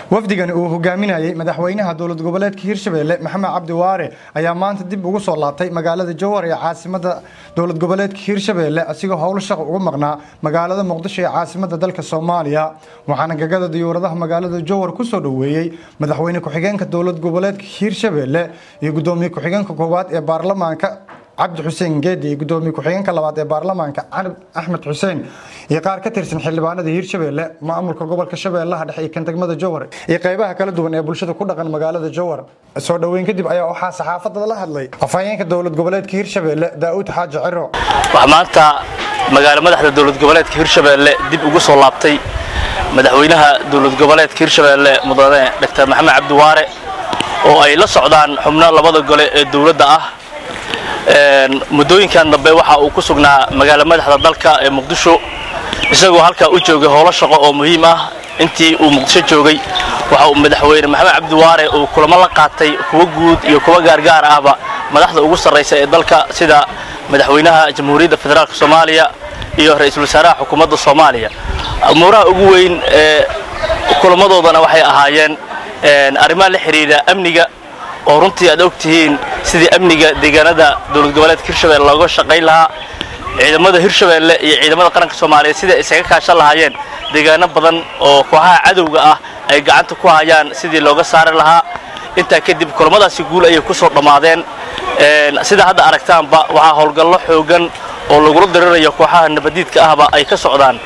wafdigan uu hogaaminayay madaxweynaha dowlad goboleedka Hirshabelle Maxamed Cabdi Waare ayaa maanta dib ugu soo laabtay magaalada Jowhar ee caasimadda dowlad goboleedka Hirshabelle asigoo howl shaqo uga maqnaa magaalada Muqdisho ee caasimadda dalka Soomaaliya waxaana gagada diyaaradaha magaalada Jowhar ku soo dhaweeyay madaxweyne ku-xigeenka dowlad goboleedka Hirshabelle iyo gudoomiye ku-xigeenka koowaad ee baarlamaanka عبد حسين جدي قدومي كحيان كلابات برلمان أحمد حسين يقار كتير سن حلبانة ذي هيرشبيلة ما أمر كقبل كشبه الله ده حي كنت جمد الجوهر يقيبها كله دون يبلشوا كل عن مجال الجوهر السوداوين كدب أيه أحا صحافة الله هذلي أفاين كدولة قبلات كهيرشبيلة داود حاج عرو وحمانتا مجال مدح دولة قبلات كهيرشبيلة دب وجوس اللابطي مدحوينها دولة قبلات كهيرشبيلة مضارع دكتور محمد عبد وارق وأي لصعدان حمنا لبض الدولة ده مدوينkan dambe waxa uu ku sugnaa magaalada madaxda dalka ee Muqdisho isagoo halka u joogay howlo shaqo oo muhiim ah intii uu Muqdisho joogay waxa uu madaxweyne Maxamed Cabdi Waare uu kulamo la qaatay kuwa guud iyo kuwa gaar ahba madaxda ugu sareysa ee dalka sida madaxweynaha Jamhuuriyadda Federaalka Soomaaliya iyo ra'iisul wasaaraha xukuumadda Soomaaliya amuraha ugu weyn ee kulamadoodana waxay ahaayeen arrimaha la xiriira amniga oo runtii aad ogtihiin sidii amniga deegaanada dowlad goboleedka Hirshabelle looga shaqeyn lahaa ciidamada Hirshabelle iyo ciidamada qaranka Soomaaliyeed sida isaga kaashan lahaayeen deegaano badan oo kooxaha cadawga ah ay gacanta ku hayaan sidii looga saari lahaa inta kadib kulamadaasi guul ay ku soo dhamaadeen sida hadda aragtaanba waxa howlgallo xoogan oo lagu dirirayo kooxaha nabadiidka ahba ay ka socdaan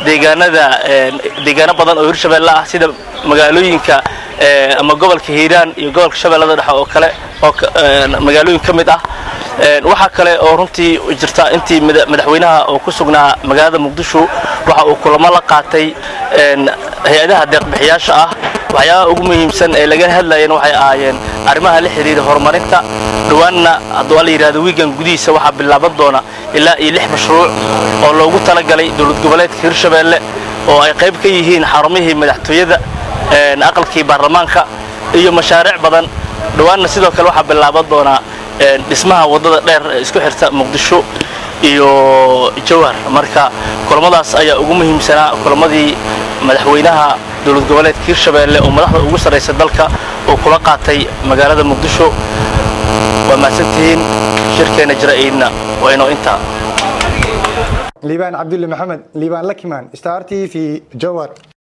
deegaano badan oo Hirshabelle ah sida magaalooyinka ama gobolka Hiiraan iyo gobolka Shabeellada Dhexe oo kale oo magaalooyin kamid ah waxa kale oo runtii jirta intii madaxweynaha oo ku sugnaa magaalada Muqdisho waxa uu kulamo la qaatay hay'adaha deeq-bixiyaasha ah waxyaabo ugu muhiimsan ee laga hadlayeen waxay ahaayeen arrimaha la xiriira horumarinta dhawaanna haddii la yiraahdo weekend gudihiisa waxa bilaaban doona ilaa 6 mashruuc oo loogu talagalay dowlad goboleedka Hirshabelle oo ay qayb ka yihiin xarumihii madaxtooyada aqalkii baarlamaanka iyo mashaariic badan dhawaanna sidoo kale waxa bilaaban doona dhismaha wadada dheer isku xirta Muqdisho iyo Jowhar marka kulamadaas ayaa ugu muhiimsanaa kulamadii madaxweynaha dowlad goboleedka Hirshabelle oo madaxda ugu sareysa dalka oo kula qaatay magaalada Muqdisho waa maasantiin shirkeena jiraayna waa inoo inta ليبان عبد الله محمد ليبان لكمان ستار تي في جوهر.